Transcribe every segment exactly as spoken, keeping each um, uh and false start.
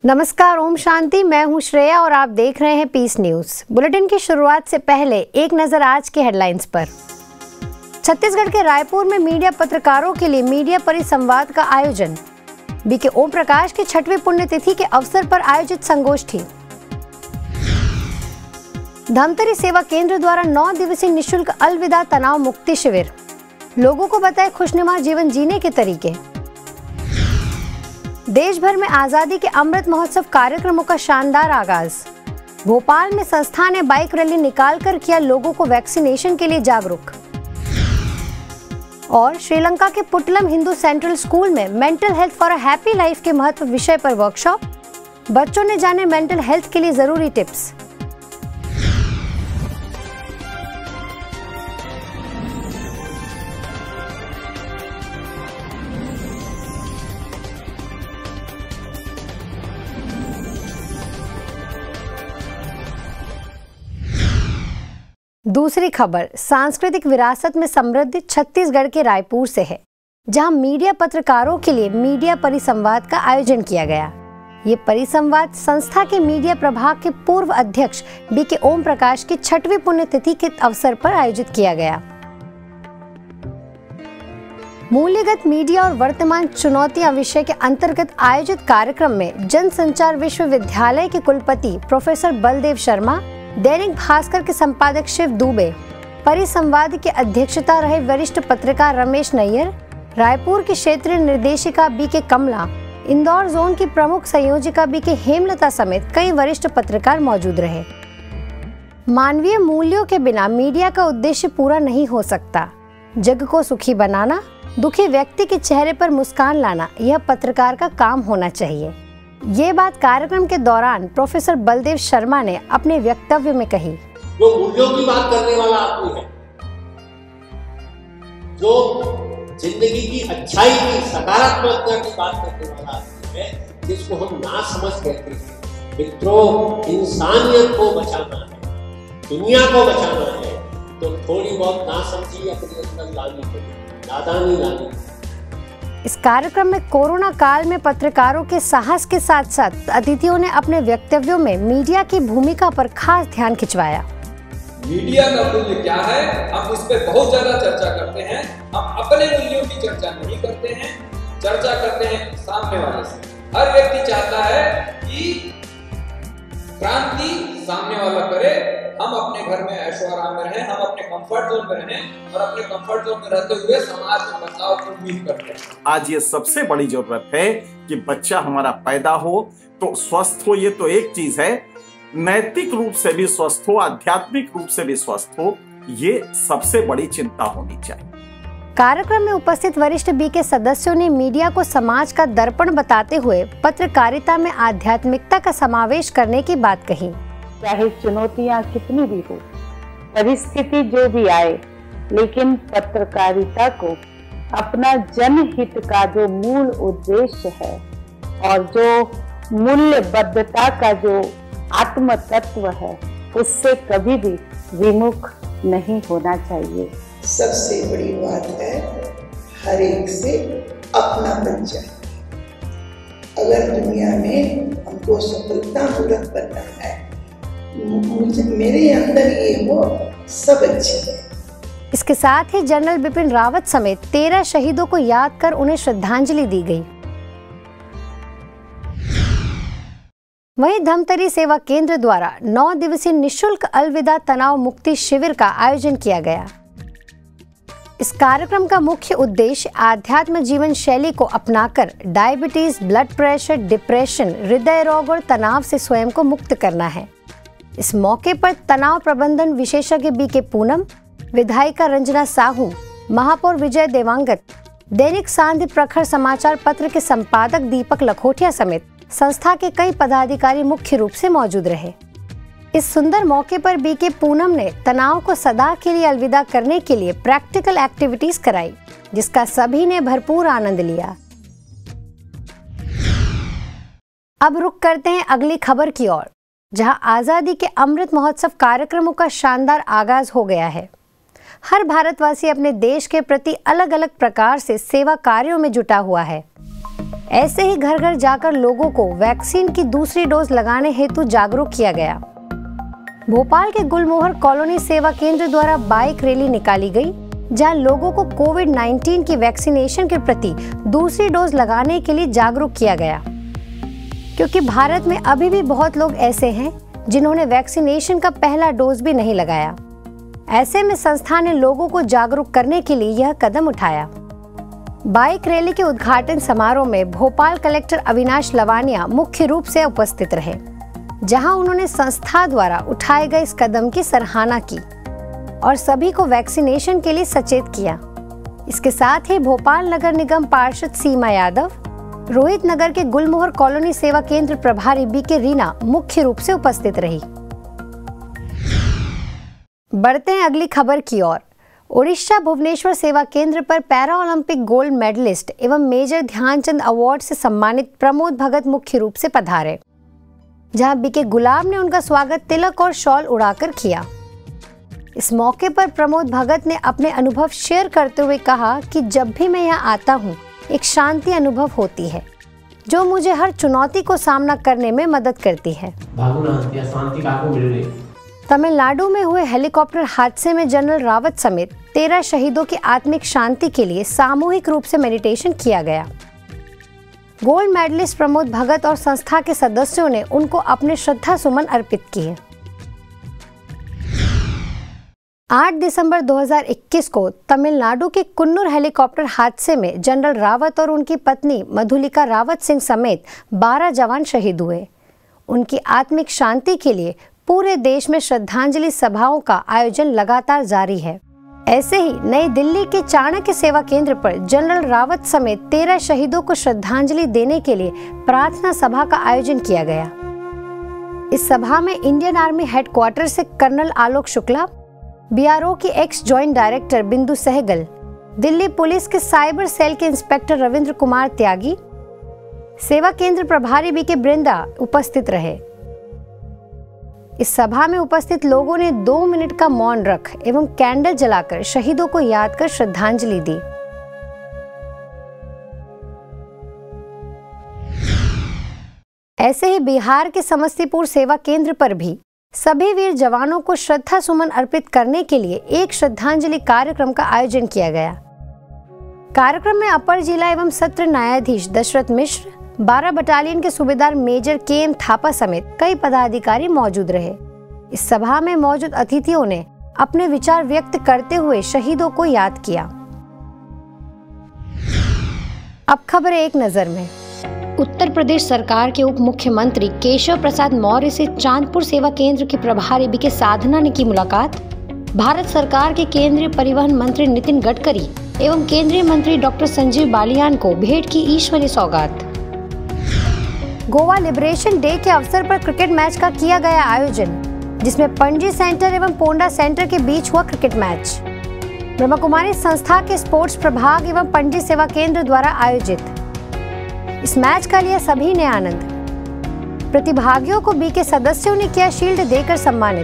नमस्कार, ओम शांति। मैं हूं श्रेया और आप देख रहे हैं पीस न्यूज। बुलेटिन की शुरुआत से पहले एक नजर आज के हेडलाइंस पर। छत्तीसगढ़ के रायपुर में मीडिया पत्रकारों के लिए मीडिया परिसंवाद का आयोजन। बीके ओम प्रकाश की छठवीं पुण्यतिथि के अवसर पर आयोजित संगोष्ठी। धमतरी सेवा केंद्र द्वारा नौ दिवसीय निःशुल्क अलविदा तनाव मुक्ति शिविर। लोगों को बताए खुशनुमा जीवन जीने के तरीके। देश भर में आजादी के अमृत महोत्सव कार्यक्रमों का शानदार आगाज। भोपाल में संस्था ने बाइक रैली निकालकर किया लोगों को वैक्सीनेशन के लिए जागरूक। और श्रीलंका के पुटलम हिंदू सेंट्रल स्कूल में mental health for a happy life के महत्व विषय पर वर्कशॉप। बच्चों ने जाने मेंटल हेल्थ के लिए जरूरी टिप्स। दूसरी खबर सांस्कृतिक विरासत में समृद्ध छत्तीसगढ़ के रायपुर से है, जहां मीडिया पत्रकारों के लिए मीडिया परिसंवाद का आयोजन किया गया। ये परिसंवाद संस्था के मीडिया प्रभाग के पूर्व अध्यक्ष बीके ओम प्रकाश की छठवीं पुण्यतिथि के अवसर पर आयोजित किया गया। मूल्यगत मीडिया और वर्तमान चुनौतियां विषय के अंतर्गत आयोजित कार्यक्रम में जनसंचार विश्वविद्यालय के कुलपति प्रोफेसर बलदेव शर्मा, दैनिक भास्कर के संपादक शिव दुबे, परिसंवाद की अध्यक्षता रहे वरिष्ठ पत्रकार रमेश नैयर, रायपुर की क्षेत्रीय निर्देशिका बीके कमला, इंदौर जोन की प्रमुख संयोजिका बीके हेमलता समेत कई वरिष्ठ पत्रकार मौजूद रहे। मानवीय मूल्यों के बिना मीडिया का उद्देश्य पूरा नहीं हो सकता। जग को सुखी बनाना, दुखी व्यक्ति के चेहरे पर मुस्कान लाना, यह पत्रकार का काम होना चाहिए। ये बात कार्यक्रम के दौरान प्रोफेसर बलदेव शर्मा ने अपने वक्तव्य में कही। जो मूल्यों की बात करने वाला आदमी है, जो जिंदगी की अच्छाई की सकारात्मकता की बात करने वाला आदमी है, जिसको हम ना समझ कहते हैं। मित्रों, इंसानियत को बचाना है, दुनिया को बचाना है, तो थोड़ी बहुत ना समझी अपने अंदर लानी पड़ेगी, नादानी लानी। इस कार्यक्रम में कोरोना काल में पत्रकारों के साहस के साथ साथ अतिथियों ने अपने वक्तव्यों में मीडिया की भूमिका पर खास ध्यान खिंचवाया। मीडिया का मूल्य क्या है, हम इस पर बहुत ज्यादा चर्चा करते हैं। हम अपने मूल्यों की चर्चा नहीं करते हैं, चर्चा करते हैं सामने वाले से। हर व्यक्ति चाहता है कि क्रांति सामने वाला करे, हम अपने घर में ऐशो आराम में रहें, हम अपने कंफर्ट जोन में रहें और अपने कंफर्ट जोन में रहते हुए समाज में बदलाव की उम्मीद करते हैं। आज ये सबसे बड़ी जरूरत है कि बच्चा हमारा पैदा हो तो स्वस्थ हो, ये तो एक चीज है, नैतिक रूप से भी स्वस्थ हो, आध्यात्मिक रूप से भी स्वस्थ हो, ये सबसे बड़ी चिंता होनी चाहिए। कार्यक्रम में उपस्थित वरिष्ठ बीके सदस्यों ने मीडिया को समाज का दर्पण बताते हुए पत्रकारिता में आध्यात्मिकता का समावेश करने की बात कही। चाहे चुनौतियां कितनी भी हो, परिस्थिति जो भी आए, लेकिन पत्रकारिता को अपना जनहित का जो मूल उद्देश्य है और जो मूल्यबद्धता का जो आत्म तत्व है, उससे कभी भी विमुख नहीं होना चाहिए। सबसे बड़ी बात है, हर एक से अपना बन जाए। अगर दुनिया में हमको सफलता पूर्वक बनना है, मुझे मेरे अंदर ये हो, सब अच्छे हैं। इसके साथ ही जनरल बिपिन रावत समेत तेरह शहीदों को याद कर उन्हें श्रद्धांजलि दी गई। वहीं धमतरी सेवा केंद्र द्वारा नौ दिवसीय निःशुल्क अलविदा तनाव मुक्ति शिविर का आयोजन किया गया। इस कार्यक्रम का मुख्य उद्देश्य आध्यात्म जीवन शैली को अपनाकर डायबिटीज, ब्लड प्रेशर, डिप्रेशन, हृदय रोग और तनाव से स्वयं को मुक्त करना है। इस मौके पर तनाव प्रबंधन विशेषज्ञ बीके पूनम, विधायिका रंजना साहू, महापौर विजय देवांगत, दैनिक सांध्य प्रखर समाचार पत्र के संपादक दीपक लखोटिया समेत संस्था के कई पदाधिकारी मुख्य रूप से मौजूद रहे। इस सुंदर मौके पर बीके पूनम ने तनाव को सदा के लिए अलविदा करने के लिए प्रैक्टिकल एक्टिविटीज कराई, जिसका सभी ने भरपूर आनंद लिया। अब रुक करते हैं अगली खबर की ओर, जहां आजादी के अमृत महोत्सव कार्यक्रमों का शानदार आगाज हो गया है। हर भारतवासी अपने देश के प्रति अलग अलग प्रकार से सेवा कार्यों में जुटा हुआ है। ऐसे ही घर घर जाकर लोगों को वैक्सीन की दूसरी डोज लगाने हेतु जागरूक किया गया। भोपाल के गुलमोहर कॉलोनी सेवा केंद्र द्वारा बाइक रैली निकाली गई, जहां लोगों को कोविड उन्नीस की वैक्सीनेशन के प्रति दूसरी डोज लगाने के लिए जागरूक किया गया, क्योंकि भारत में अभी भी बहुत लोग ऐसे हैं जिन्होंने वैक्सीनेशन का पहला डोज भी नहीं लगाया। ऐसे में संस्था ने लोगों को जागरूक करने के लिए यह कदम उठाया। बाइक रैली के उद्घाटन समारोह में भोपाल कलेक्टर अविनाश लवानिया मुख्य रूप से उपस्थित रहे, जहां उन्होंने संस्था द्वारा उठाए गए इस कदम की सराहना की और सभी को वैक्सीनेशन के लिए सचेत किया। इसके साथ ही भोपाल नगर निगम पार्षद सीमा यादव, रोहित नगर के गुलमोहर कॉलोनी सेवा केंद्र प्रभारी बी के रीना मुख्य रूप से उपस्थित रही। बढ़ते हैं अगली खबर की ओर। ओडिशा भुवनेश्वर सेवा केंद्र पर पैरा ओलंपिक गोल्ड मेडलिस्ट एवं मेजर ध्यानचंद अवार्ड से सम्मानित प्रमोद भगत मुख्य रूप से पधारे, जहां बीके गुलाब ने उनका स्वागत तिलक और शॉल उड़ाकर किया। इस मौके पर प्रमोद भगत ने अपने अनुभव शेयर करते हुए कहा कि जब भी मैं यहाँ आता हूँ एक शांति अनुभव होती है, जो मुझे हर चुनौती को सामना करने में मदद करती है। तमिलनाडु में हुए हेलीकॉप्टर हादसे में जनरल रावत समेत तेरह शहीदों की आत्मिक शांति के लिए सामूहिक रूप से मेडिटेशन किया गया। गोल्ड मेडलिस्ट प्रमोद भगत और संस्था के सदस्यों ने उनको अपने श्रद्धा सुमन अर्पित किए। आठ दिसंबर दो हज़ार इक्कीस को तमिलनाडु के कुन्नूर हेलीकॉप्टर हादसे में जनरल रावत और उनकी पत्नी मधुलिका रावत सिंह समेत बारह जवान शहीद हुए। उनकी आत्मिक शांति के लिए पूरे देश में श्रद्धांजलि सभाओं का आयोजन लगातार जारी है। ऐसे ही नई दिल्ली के चाणक्य सेवा केंद्र पर जनरल रावत समेत तेरह शहीदों को श्रद्धांजलि देने के लिए प्रार्थना सभा का आयोजन किया गया। इस सभा में इंडियन आर्मी हेडक्वार्टर से colonel Alok Shukla, B R O की ex joint director Bindu Sehgal, Delhi police के साइबर सेल के इंस्पेक्टर रविंद्र कुमार त्यागी, सेवा केंद्र प्रभारी बी के बृंदा उपस्थित रहे। इस सभा में उपस्थित लोगों ने दो मिनट का मौन रख एवं कैंडल जलाकर शहीदों को याद कर श्रद्धांजलि दी। ऐसे ही बिहार के समस्तीपुर सेवा केंद्र पर भी सभी वीर जवानों को श्रद्धा सुमन अर्पित करने के लिए एक श्रद्धांजलि कार्यक्रम का आयोजन किया गया। कार्यक्रम में अपर जिला एवं सत्र न्यायाधीश दशरथ मिश्र, बारह बटालियन के सूबेदार मेजर के एम थापा समेत कई पदाधिकारी मौजूद रहे। इस सभा में मौजूद अतिथियों ने अपने विचार व्यक्त करते हुए शहीदों को याद किया। अब खबर एक नजर में। उत्तर प्रदेश सरकार के उप मुख्यमंत्री केशव प्रसाद मौर्य से चांदपुर सेवा केंद्र के प्रभारी बी के साधना ने की मुलाकात। भारत सरकार के केंद्रीय परिवहन मंत्री नितिन गडकरी एवं केंद्रीय मंत्री डॉक्टर संजीव बालियान को भेंट की ईश्वरीय सौगात। गोवा लिबरेशन डे के अवसर पर क्रिकेट मैच का किया गया आयोजन, जिसमें पणजी सेंटर एवं पोंडा सेंटर के बीच हुआ क्रिकेट मैच। ब्रह्मा कुमारी संस्था के स्पोर्ट्स प्रभाग एवं पणजी सेवा केंद्र द्वारा आयोजित इस मैच का लिया सभी ने आनंद। प्रतिभागियों को बी के सदस्यों ने किया शील्ड देकर सम्मानित।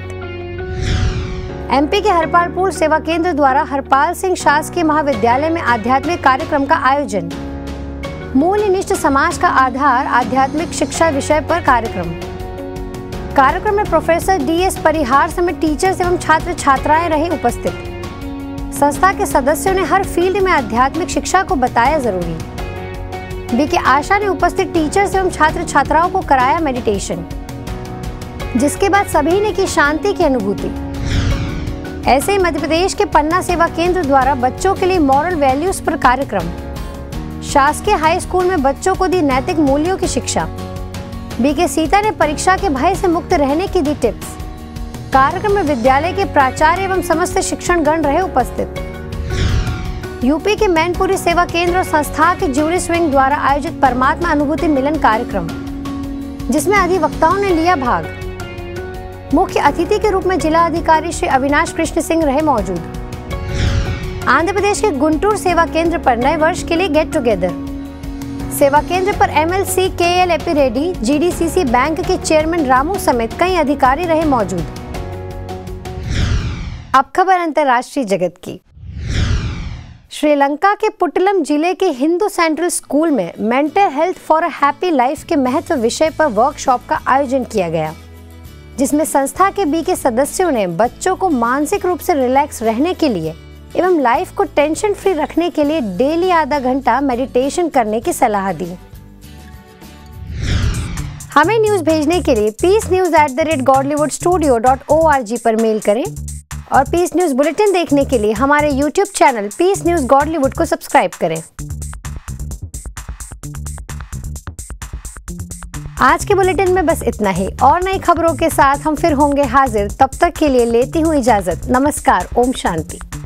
एमपी के हरपालपुर सेवा केंद्र द्वारा हरपाल सिंह शासकीय महाविद्यालय में आध्यात्मिक कार्यक्रम का आयोजन। मूल्यनिष्ठ समाज का आधार आध्यात्मिक शिक्षा विषय पर कार्यक्रम। कार्यक्रम में प्रोफेसर डी एस परिहार समेत टीचर्स एवं छात्र छात्राएं रहे उपस्थित। संस्था के सदस्यों ने हर फील्ड में आध्यात्मिक शिक्षा को बताया जरूरी। बी के आशा ने उपस्थित टीचर्स एवं छात्र छात्राओं को कराया मेडिटेशन, जिसके बाद सभी ने की शांति की अनुभूति। ऐसे ही मध्य प्रदेश के पन्ना सेवा केंद्र द्वारा बच्चों के लिए मॉरल वैल्यूज पर कार्यक्रम। शासकीय हाई स्कूल में बच्चों को दी नैतिक मूल्यों की शिक्षा। बी के सीता ने परीक्षा के भय से मुक्त रहने की दी टिप्स। कार्यक्रम में विद्यालय के प्राचार्य एवं समस्त शिक्षणगण रहे उपस्थित। यूपी के मैनपुरी सेवा केंद्र और संस्था के ज्यूरी विंग द्वारा आयोजित परमात्मा अनुभूति मिलन कार्यक्रम, जिसमें अधिवक्ताओं ने लिया भाग। मुख्य अतिथि के रूप में जिला अधिकारी श्री अविनाश कृष्ण सिंह रहे मौजूद। आंध्र प्रदेश के गुंटूर सेवा केंद्र पर नए वर्ष के लिए गेट टुगेदर। सेवा केंद्र पर MLC K L A P Reddy, GDCC bank के चेयरमैन रामू समेत कई अधिकारी रहे मौजूद। अब खबर अंतर्राष्ट्रीय जगत की। श्रीलंका के पुट्टलम जिले के हिंदू सेंट्रल स्कूल में mental health for a happy life के महत्व विषय पर वर्कशॉप का आयोजन किया गया, जिसमें संस्था के बी के सदस्यों ने बच्चों को मानसिक रूप से रिलैक्स रहने के लिए एवं लाइफ को टेंशन फ्री रखने के लिए डेली आधा घंटा मेडिटेशन करने की सलाह दी। हमें न्यूज भेजने के लिए peace news at the rate Godlywood studio dot O R G पर मेल करें और पीस न्यूज बुलेटिन देखने के लिए हमारे YouTube channel peace news Godlywood को सब्सक्राइब करें। आज के बुलेटिन में बस इतना ही। और नई खबरों के साथ हम फिर होंगे हाजिर। तब तक के लिए लेती हूँ इजाजत। नमस्कार। ओम शांति।